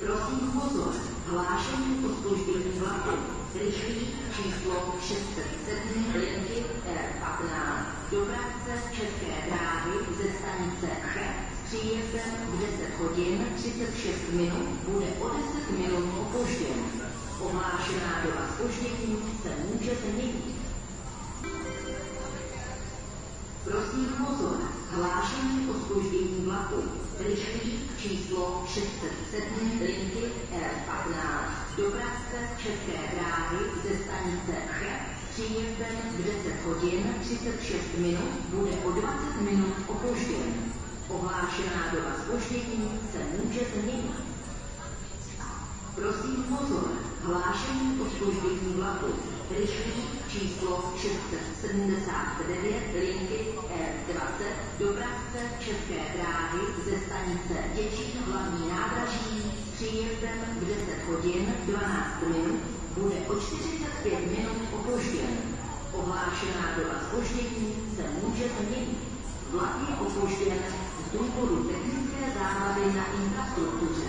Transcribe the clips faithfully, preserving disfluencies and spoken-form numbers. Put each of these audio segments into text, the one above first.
Prosím pozor, hlášení o zpoždění vlaku. Rychlík číslo šest set sedm linky R patnáct. Dopravce České dráhy ze stanice Cheb s příjezdem v deset hodin třicet šest minut bude o deset minut opožděn. Ohlášená doba zpoždění se může změnit. Prosím pozor, hlášení o zpoždění vlaku. Rychlík číslo šest set sedm linky R patnáct. Dopravce České dráhy ze stanice Cheb s příjezdem v deset hodin třicet šest minut bude o dvacet minut opožděn. Ohlášená doba zpoždění se může změnit. Prosím pozor, hlášení o zpoždění vlaku. Rychlík číslo šest set sedmdesát devět linky R dvacet. Dopravce České dráhy ze stanice Děčín hlavní nádraží s příjezdem v deset hodin dvanáct minut bude o čtyřicet pět minut opožděn. Ohlášená doba zpoždění se může změnit. Vlak je opožděn z důvodu technické závady na infrastruktuře.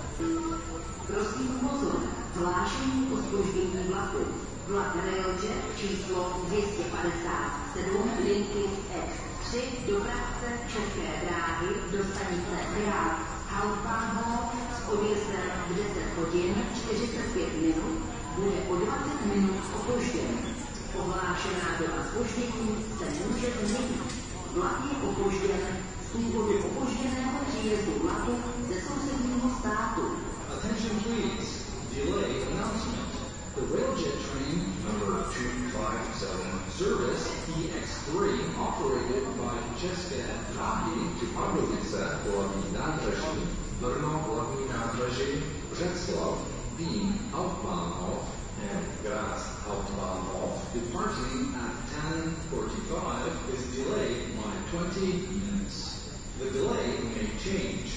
Prosím pozor, hlášení o zpoždění vlaku. Vlak Railjet číslo dvě stě padesát sedm linky F tři dopravce České dráhy do stanice Graf Hauptbahnhof s odjezdem v deset hodin čtyřicet pět minut bude o dvacet minut opožděn. Ohlášená doba zpoždění se může změnit. Vlak je opožděn z důvodu opožděného příjezdu vlaku ze sousedního státu. Attention please, delay announcement. The Railjet train number two five seven service E X three operated by České dráhy to Pardubice hlavní nádraží, Brno hlavní nádraží, Břeclav, Vín Hauptbahnhof, and Graz Hauptbahnhof, departing at ten forty-five is delayed by twenty minutes. The delay may change.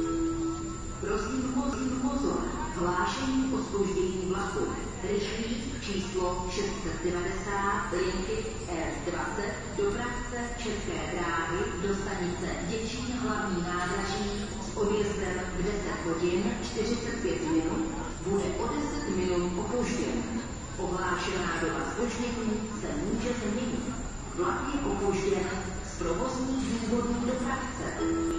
Prosím pozor, hlášení o zpoždění vlaku. Rychlík číslo šest set devadesát linky R dvacet. Dopravce České dráhy do stanice Děčín hlavní nádraží s odjezdem v deset hodin čtyřicet pět minut bude o deset minut opožděn. Ohlášená doba zpoždění se může změnit. Vlak je opožděn z provozních důvodů dopravce.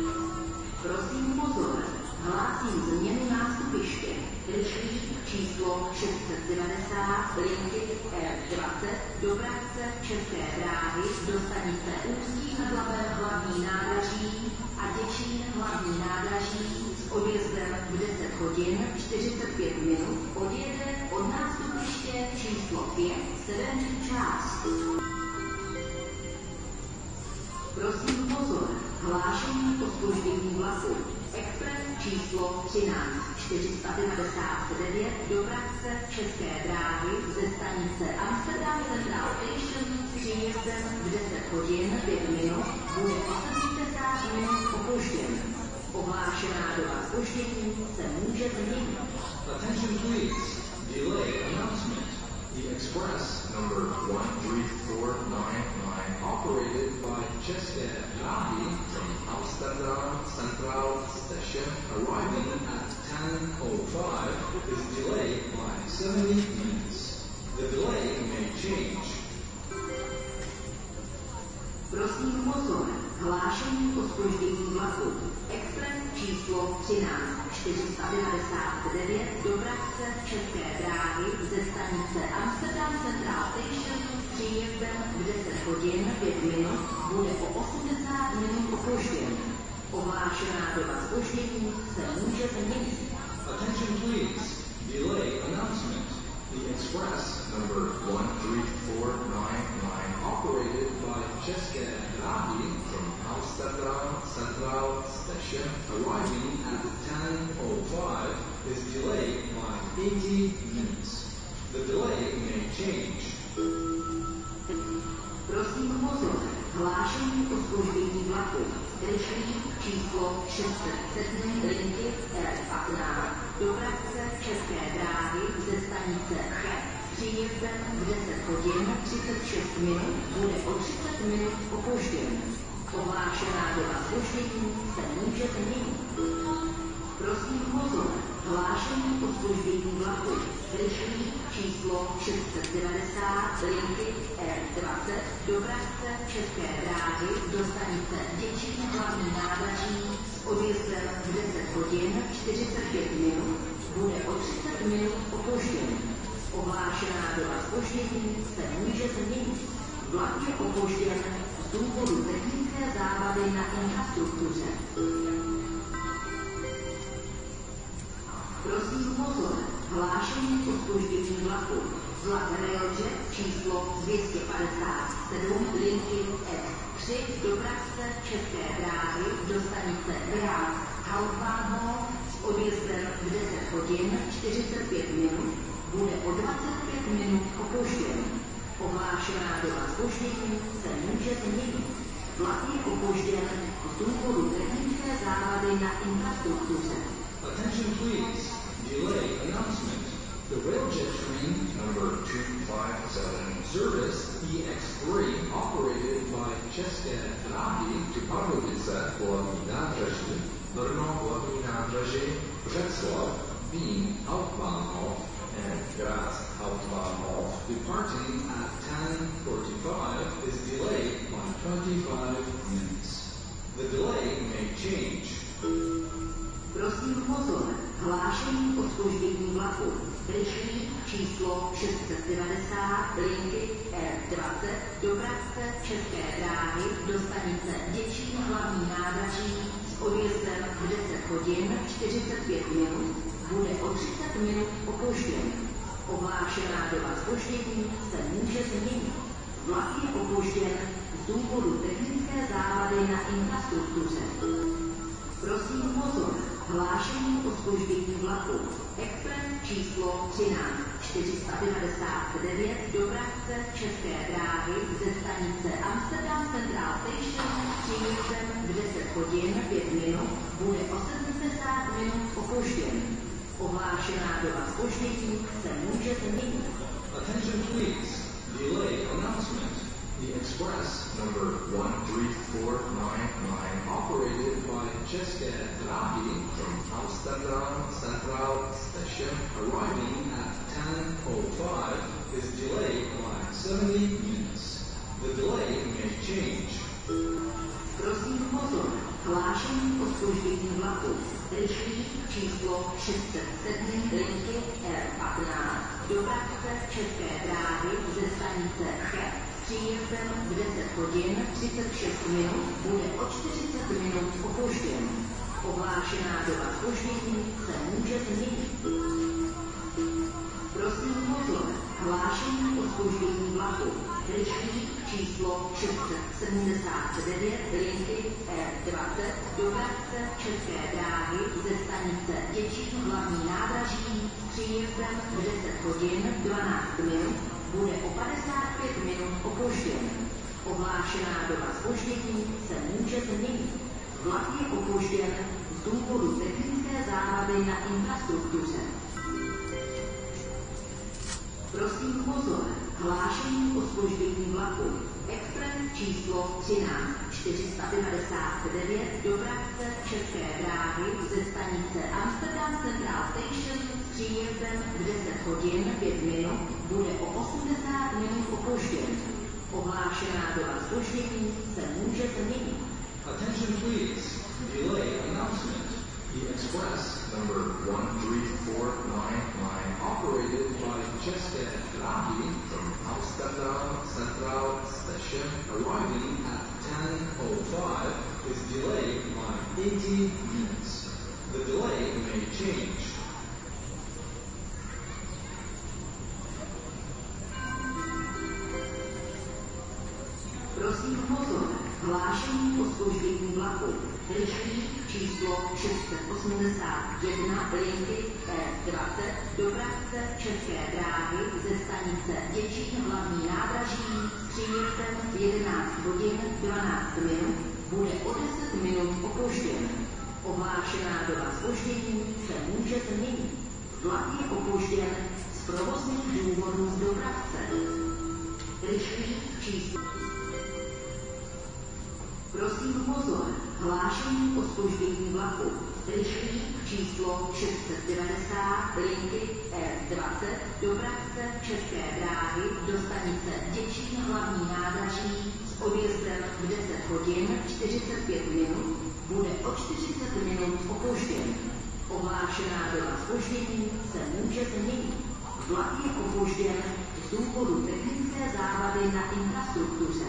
Prosím pozor, hlásím změnu nástupiště. Rychlík číslo šest set devadesát linky R dvacet. Dopravce České dráhy do stanice Ústí nad Labem hlavní nádraží a Děčín hlavní nádraží s odjezdem v deset hodin čtyřicet pět minut odjede od nástupiště číslo pět severní část. Prosím pozor, hlášení o zpoždění vlaku. Expres číslo třináct čtyři set devadesát devět dopravce České dráhy ze stanice Amsterdam Central Station s příjezdem v deset hodin pět minut bude o sedmdesát minut opožděn. Ohlášená doba zpoždění se může změnit. Attention please, delay announcement. The express number one three four nine nine operated by České dráhy from Amsterdam Central Station arriving at ten oh five is delayed by seventy minutes. The delay may change. Prosím pozor, hlášení o zpoždění vlaku. Expres číslo třináct čtyři set devadesát devět dopravce České dráhy ze stanice Amsterdam Central Station s příjezdem v deset hodin pět minut bude o osmdesát minut opožděn. Ohlášená doba zpoždění se může změnit. Attention please, delay announcement. The express number one three four nine nine operated by České dráhy from Amsterdam Central Station arriving at ten oh five is delayed by eighty minutes. The delay may change. Prosím pozor, hlášení o zpoždění vlaku. Rychlík číslo šest set sedm linky R patnáct. Dopravce České dráhy ze stanice Cheb s příjezdem v deset hodin třicet šest minut bude o třicet minut opožděn. Ohlášená doba zpoždění se může změnit. Prosím pozor, hlášení zpoždění vlaku. Rychlík číslo šest set devadesát linky R dvacet dopravce České dráhy do stanice Děčín hlavní nádraží s odjezdem v deset hodin čtyřicet pět minut bude o třicet minut opožděn. Ohlášená doba zpoždění se může změnit. Vlak je opožděn z důvodu technické závady na infrastruktuře. Prosím pozor, hlášení o zpoždění vlaku. Vlak Railjet číslo dvě stě padesát sedm linky F tři dopravce České dráhy do stanice Graz Hauptbahnhof s odjezdem v deset hodin čtyřicet pět minut bude o dvacet pět minut opožděn. Ohlášená doba zpoždění se může změnit. Vlak je opožděn z důvodu technické závady na infrastruktuře. Attention please. Delay announcement. The Railjet train number two five seven service E X three operated by České dráhy to Pardubice hlavní nádraží, Brno hlavní nádraží, Břeclav, Vín Hauptbahnhof, and Graz Hauptbahnhof departing at ten forty-five is delayed by twenty-five minutes. The delay may change. Prosím pozor, hlášení o zpoždění vlaku. Rychlík číslo šest set devadesát linky R dvacet dopravce České dráhy do stanice Děčín hlavní nádraží s odjezdem v deset hodin čtyřicet pět minut bude o třicet minut opožděn. Ohlášená doba zpoždění se může změnit. Vlak je opožděn z důvodu technické závady na infrastruktuře. Prosím pozor, hlášení o zpoždění vlaku. Expres číslo třináct čtyři set devadesát devět dopravce České dráhy ze stanice Amsterdam Central Station s příjezdem v deset hodin pět minut bude o sedmdesát minut opožděn. Ohlášená doba zpoždění se může změnit. Attention please. Delay announcement. The express number one three four nine nine operated by České dráhy from Amsterdam Central Station arriving at ten oh five is delayed by seventy minutes. The delay may change. Prosím pozor, hlášení o zpoždění vlaku. Rychlík číslo šest set sedm linky R patnáct dopravce České dráhy ze stanice Cheb s příjezdem v deset hodin třicet šest minut bude o čtyřicet minut opožděn. Ohlášená doba zpoždění se může změnit. Prosím pozor, hlášení o zpoždění vlaku. Rychlík číslo šest set sedmdesát devět linky R dvacet dopravce České dráhy ze stanice Děčín hlavní nádraží s příjezdem v deset hodin dvanáct minut bude o padesát pět minut opožděn. Ohlášená doba zpoždění se může změnit. Vlak je opožděn z důvodu technické závady na infrastruktuře. Prosím pozor, hlášení o zpoždění vlaku. Expres číslo třináct čtyři set devadesát devět dopravce České dráhy ze stanice Amsterdam Central Station s příjezdem v deset hodin pět minut bude o osmdesát minut opožděn. Ohlášená doba zpoždění se může změnit. Attention please. Delay announcement. The express number one three four nine nine operated by České dráhy from Amsterdam Central Station arriving at ten oh five is delayed by eighty minutes. The delay may change. Prosím pozor, hlášení o zpoždění vlaku. Rychlík číslo šest set osmdesát jedna linky R dvacet dopravce České dráhy ze stanice Děčín hlavní nádraží s příjezdem v jedenáct hodin dvanáct minut bude o deset minut opožděn. Ohlášená doba zpoždění se může změnit. Vlak je opožděn z provozních důvodů z dopravce. Rychlík číslo Prosím pozor, hlášení o zpoždění vlaku. Rychlík číslo číslo šest set devadesát linky R dvacet do Pražce České dráhy do stanice Děčín hlavní nádraží s odjezdem v deset hodin čtyřicet pět minut bude o čtyřicet minut opožděn. Ohlášená doba zpoždění se může změnit. Vlak je opožděn z důvodu technické závady na infrastruktuře.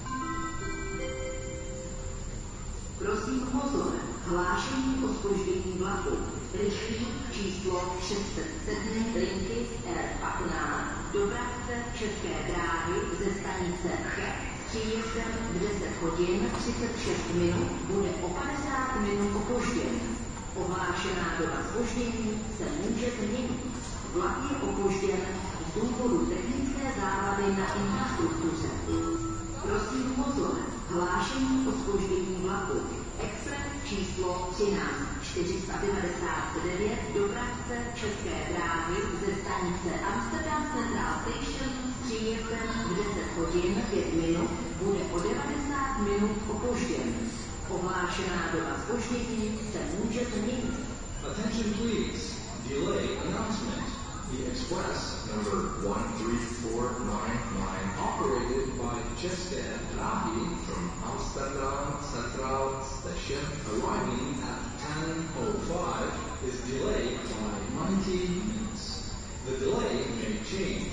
Prosím pozor, hlášení o zpoždění vlaku. Rychlík číslo šest set sedm linky R patnáct do Pražce České dráhy ze stanice Cheb s příjezdem v deset hodin třicet šest minut bude o padesát minut opožděn. Ohlášená doba zpoždění se může změnit. Vlak je opožděn z důvodu technické závady na infrastruktuře. Prosím pozor, hlášení o zpoždění vlaku. Expres číslo třináct čtyři set devadesát devět do Pražce České dráhy ze stanice Amsterdam Central Station s příjezdem v deset hodin pět minut bude o devadesát minut opožděn. Ohlášená doba zpoždění se může změnit. Attention please. Delay announcement. The express number one three four nine nine operated by České dráhy from Amsterdam Central Station arriving at ten oh five is delayed by ninety minutes. The delay may change.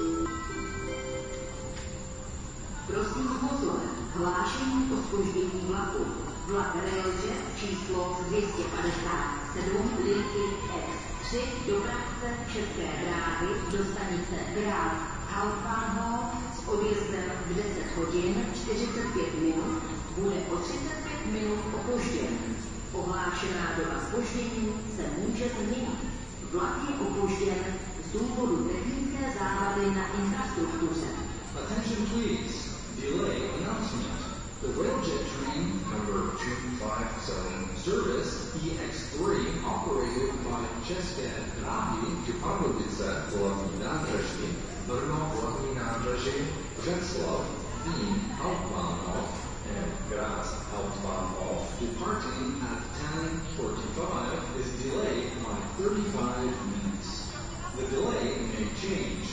Prosím pozor, hlášení o zpoždění vlaku. Vlak Railjet číslo dvě stě padesát sedm linky X tři do Pražce České dráhy do stanice Graz Hauptbahnhof s odjezdem v deset hodin čtyřicet pět minut bude o třicet pět minut opožděn. Ohlášená doba zpoždění se může změnit. Vlak je opožděn z důvodu technické závady na infrastruktuře. Attention please. Delay announcement. The Railjet train number two five seven service E X three operated by České dráhy to Pardubice hlavní nádraží, Brno hlavní nádraží, Břeclav, Vín Hauptbahnhof, and Graz Hauptbahnhof departing at ten forty-five is delayed by thirty-five minutes. The delay may change.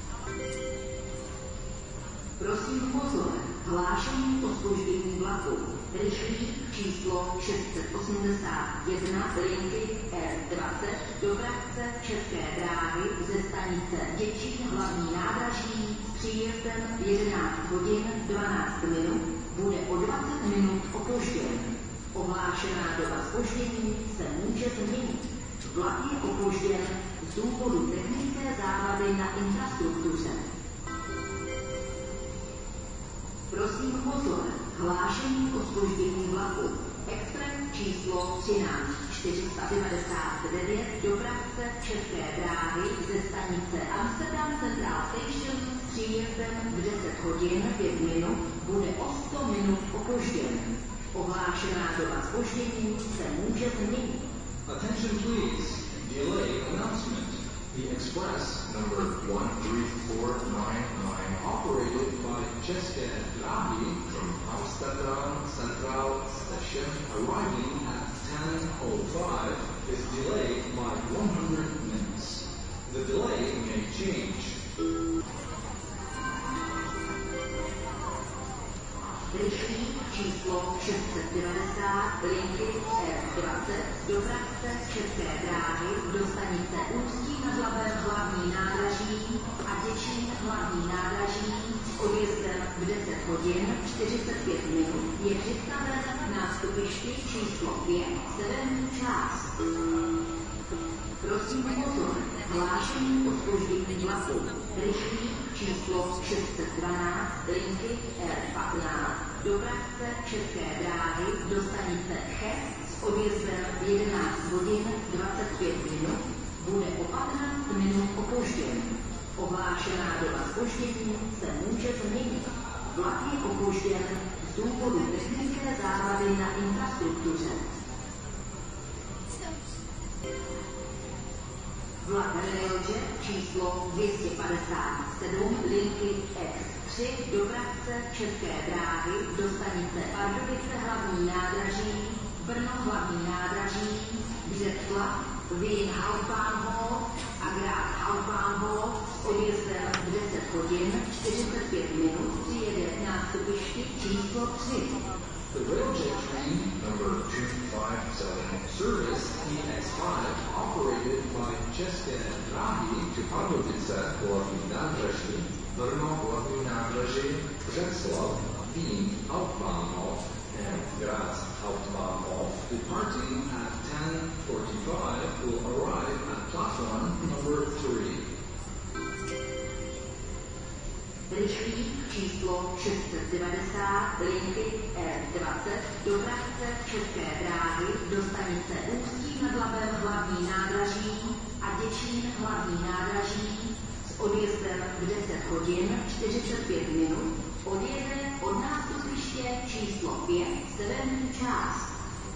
Prosím pozor, hlášení o zpoždění vlaku. Rychlík číslo šest set osmdesát jedna linky R dvacet do Pražce České dráhy ze stanice Děčín hlavní nádraží s příjezdem v jedenáct hodin dvanáct minut bude o dvacet minut opožděn. Ohlášená doba zpoždění se může změnit. Vlak je opožděn z důvodu technické závady na infrastruktuře. Prosím pozor, hlášení o zpoždění vlaku. Expres číslo třináct čtyři set devadesát devět do Pražce České dráhy ze stanice Amsterdam Central Station s příjezdem v deset hodin pět minut bude o sto minut opožděn. Ohlášená doba zpoždění se může změnit. Attention please. Delay announcement. The express number one three four nine nine operated by České dráhy from Amsterdam Central Station arriving at ten oh five is delayed by one hundred minutes. The delay may change. Rychlík číslo šest set devadesát linky R dvacet do Pražce České dráhy do stanice Ústí nad Labem hlavní nádraží a Děčín hlavní nádraží s odjezdem v deset hodin čtyřicet pět minut je přistaven na nástupišti číslo pět severní část. Prosím pozor, hlášení o zpoždění vlaku. Rychlík číslo šest set dvanáct linky R patnáct do Pražce České dráhy do stanice Cheb s odjezdem v jedenáct hodin dvacet pět minut bude o patnáct minut opožděn. Ohlášená doba zpoždění se může změnit. Vlak je opožděn z důvodu technické závady na infrastruktuře. Vlak Railjet číslo dvě stě padesát sedm linky X tři do Pražce České dráhy do stanice Pardubice hlavní nádraží, Brno hlavní nádraží, Břeclav Břeclav, Wien Hauptbahnhof a Graz Hauptbahnhof s odjezdem v deset hodin čtyřicet pět minut přijede nástupišti číslo tři. The Railjet train number two five seven service E X five operated by České dráhy to Pardubice hlavní nádraží, Brno hlavní nádraží, Břeclav, Wien Hauptbahnhof and Graz Hauptbahnhof, departing at ten forty-five, will arrive at platform number three. Rychlík číslo šest set devadesát linky R dvacet dopravce České dráhy do stanice Ústí nad Labem hlavní nádraží a Děčín hlavní nádraží s odjezdem v deset hodin čtyřicet pět minut odjede od nástupiště číslo pět severní část.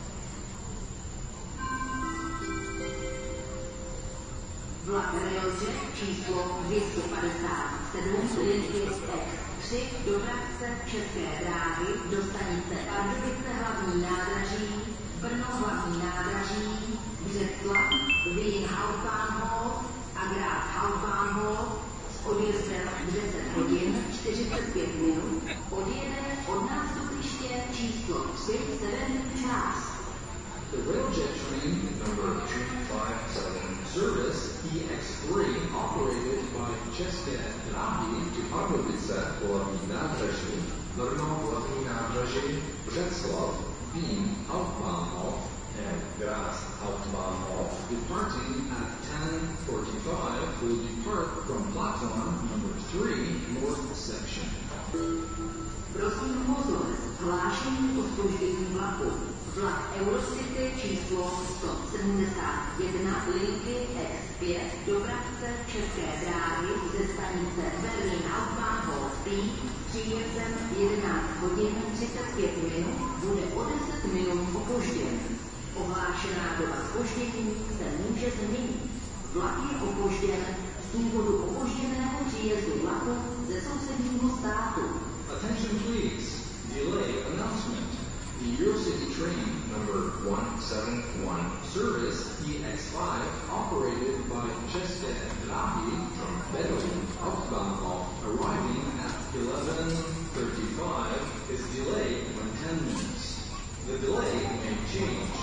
Vlak Railjet číslo dvě stě padesát sedm linky X tři dopravce České dráhy do stanice Pardubice hlavní nádraží, Brno hlavní nádraží, Břeclav, Wien Hauptbahnhof a Graz Hauptbahnhof s odjezdem v deset hodin čtyřicet pět minut odjede od nástupiště číslo tři severní část. The Railjet train number two five seven service E X three operated by České dráhy to Pardubice hlavní nádraží, Brno hlavní nádraží, Břeclav, Wien Hauptbahnhof and Graz Hauptbahnhof, departing at ten forty-five, will depart from platform number three north section. Prosím pozor, hlášení o zpoždění vlaku. Vlak Eurocity číslo sto sedmdesát jedna linky X pět dopravce České dráhy ze stanice Berlin Hauptbahnhof Pík s příjezdem jedenáct hodin třicet pět minut bude o deset minut opožděn. Ohlášená doba zpoždění se může změnit. Vlak je opožděn z důvodu opožděného příjezdu vlaku ze sousedního státu. Attention please, delay announcement. The Eurocity train number one seven one service E X five operated by České dráhy from Berlin Hauptbahnhof arriving at eleven thirty-five is delayed by ten minutes. The delay may change.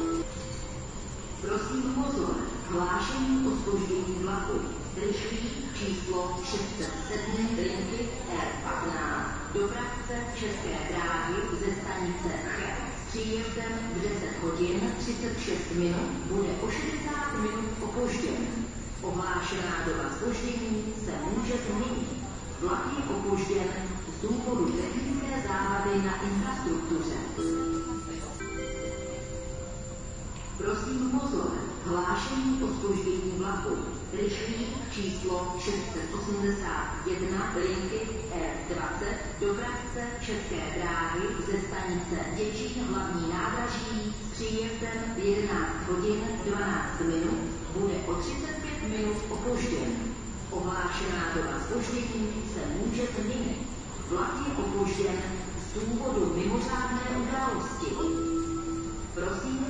Prosím pozor, hlášení o zpoždění vlaku. Rychlík číslo šest set sedm linky R patnáct dopravce České dráhy ze stanice Cheb s příjezdem v deset hodin třicet šest minut bude o šedesát minut opožděn. Ohlášená doba zpoždění se může změnit. Vlak je opožděn z důvodu technické závady na infrastruktuře. Prosím pozor, hlášení o zpoždění vlaku. Rychlík číslo šest set osmdesát jedna linky R dvacet dopravce České dráhy ze stanice Děčín hlavní nádraží s příjezdem v jedenáct hodin dvanáct minut bude o třicet pět minut opožděn. Ohlášená doba zpoždění se může změnit. Vlak je opožděn z důvodu mimořádné události. Prosím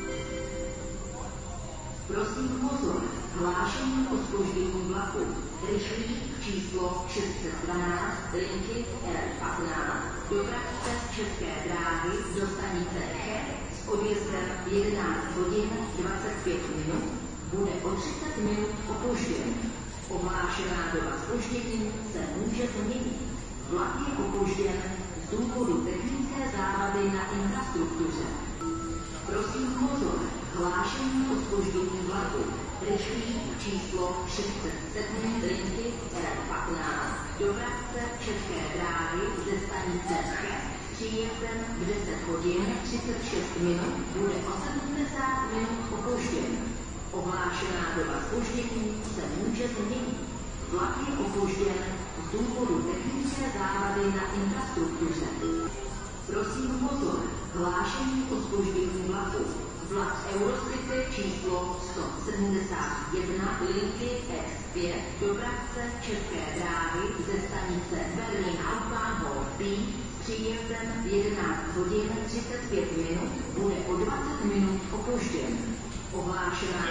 Prosím pozor, hlášení o zpoždění vlaku. Rychlík číslo šest set dvanáct linky R patnáct dopravce České dráhy do stanice Cheb s odjezdem v jedenáct hodin dvacet pět minut bude o třicet minut opožděn. Ohlášená doba zpoždění se může změnit. Vlak je opožděn z důvodu technické závady na infrastruktuře. Prosím pozor, hlášení o zpoždění vlaku. Rychlík číslo šest set sedm linky R patnáct dopravce České dráhy ze stanice Cheb s příjezdem v deset hodin třicet šest minut bude o sedmdesát minut opožděn. Ohlášená doba zpoždění se může změnit. Vlak je opožděn z důvodu technické závady na infrastruktuře. Prosím pozor, hlášení o zpoždění vlaku. Vlak Eurocity číslo sto sedmdesát jedna linky X pět dopravce České dráhy ze stanice Berlin Hauptbahnhof Pík s příjezdem v jedenáct hodin třicet pět minut bude o dvacet minut opožděn. Ohlášená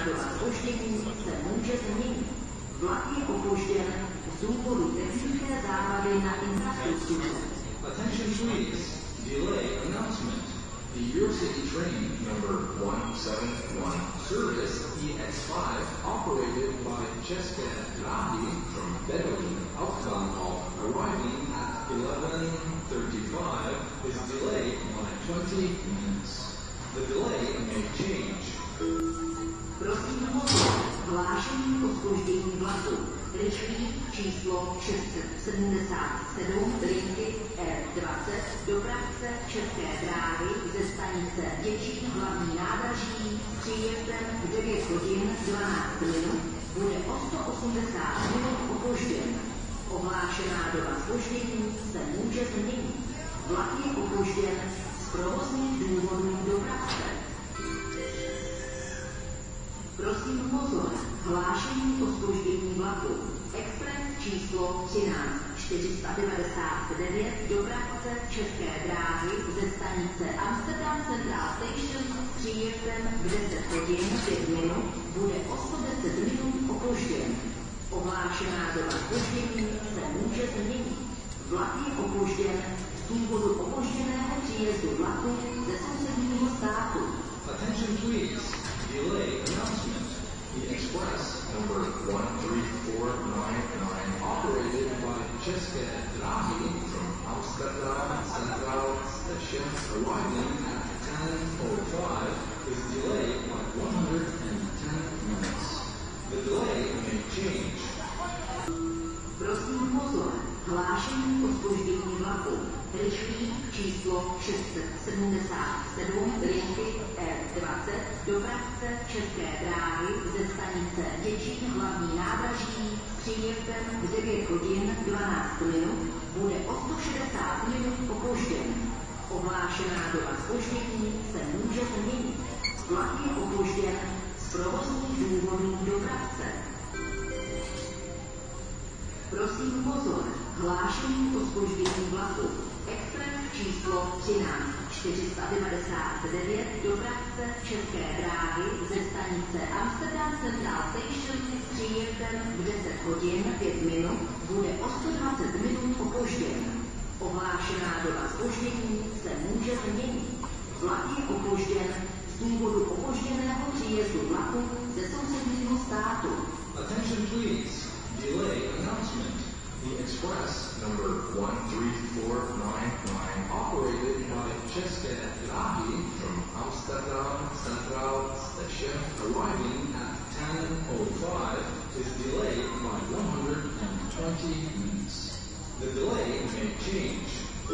doba zpoždění se může změnit. Vlak je opožděn z důvodu technické závady na infrastruktuře. Attention please, delay announcement. The Eurocity train number one seven one service E X five operated by České dráhy from Bedouin Hauptbahnhof arriving at eleven thirty-five is delayed by twenty minutes. The delay may change. Prosím pozor, hlášení o zpoždění vlaku. Rychlík číslo šest set sedmdesát sedm linky R dvacet dopravce České dráhy ze stanice Děčín hlavní nádraží s příjezdem v devět hodin dvanáct minut bude o sto osmdesát minut opožděn. Ohlášená doba zpoždění se může změnit. Vlak je opožděn z provozních důvodů dopravce. Prosím pozor, hlášení o zpoždění vlaku. Expres číslo třináct čtyři set devadesát devět dopravce České dráhy ze stanice Amsterdam Central Station s příjezdem v deset hodin pět minut bude o sto deset minut opožděn. Ohlášená doba zpoždění se může změnit. Vlak je opožděn z důvodu opožděného příjezdu vlaku ze sousedního státu. Attention please, delay announcement. The express number one three four nine nine operated by České dráhy from Amsterdam Central Station arriving at ten oh five is delayed by one hundred ten minutes. The delay may change. Prosím pozor, hlášení o zpoždění vlaku. Rychlík číslo šest set sedmdesát sedm linky R dvacet dopravce České dráhy ze stanice Děčín hlavní nádraží s příjezdem v devět hodin dvanáct minut bude o sto šedesát minut opožděn. Ohlášená doba zpoždění se může změnit. Vlak je opožděn z provozních důvodů dopravce. Prosím pozor, hlášení o zpoždění vlaku. Expres číslo třináct čtyři set devadesát devět dopravce České dráhy ze stanice Amsterdam Central Station s příjezdem v deset hodin pět minut bude o sto dvacet minut opožděn. Ohlášená doba zpoždění se může změnit. Vlak je opožděn z důvodu opožděného příjezdu vlaku ze sousedního státu. Attention please, delay announcement. The express number one three four nine nine operated by České dráhy from Amsterdam Central Station arriving at ten oh five is delayed by one hundred twenty minutes. The delay may change.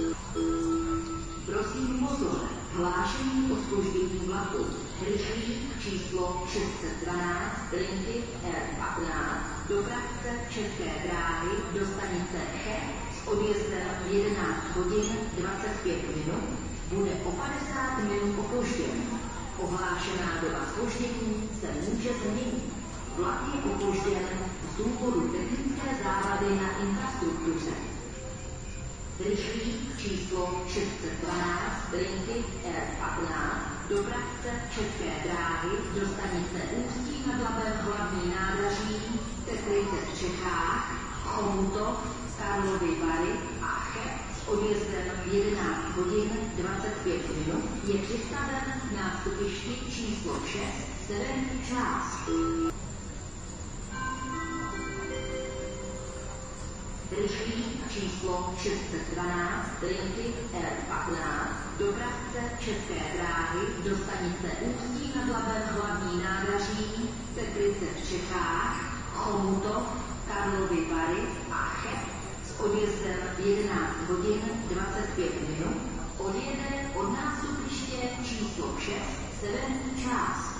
Prosím pozor, hlášení o zpoždění vlaku. Rychlík číslo šest set dvanáct linky R patnáct dopravce České dráhy do stanice Cheb s odjezdem v jedenáct hodin dvacet pět minut bude o padesát minut opožděn. Ohlášená doba zpoždění se může změnit. Vlak je opožděn z důvodu technické závady na infrastruktuře. Rychlík číslo šest set dvanáct linky R patnáct dopravce České dráhy do stanice Ústí nad Labem hlavní nádraží Teplice v Čechách, Chomutov, Karlovy Vary a Cheb s odjezdem v jedenáct hodin dvacet pět minut je přistaven na nástupišti číslo šest severní část. Rychlík číslo šest set dvanáct linky R patnáct dopravce České dráhy do stanice Ústí nad Labem hlavní nádraží Teplice v Čechách, Chomutov, Karlovy Vary a Cheb s odjezdem v jedenáct hodin dvacet pět minut odjede od nástupiště číslo šest severní část.